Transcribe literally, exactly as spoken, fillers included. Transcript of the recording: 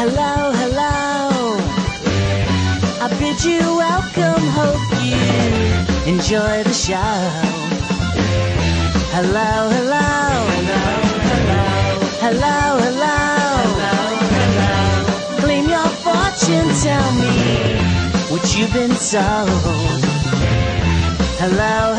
Hello, hello. I bid you welcome, hope you enjoy the show. Hello, hello. Hello, hello. Hello, hello. Hello, hello. Claim your fortune, tell me what you've been told. Hello,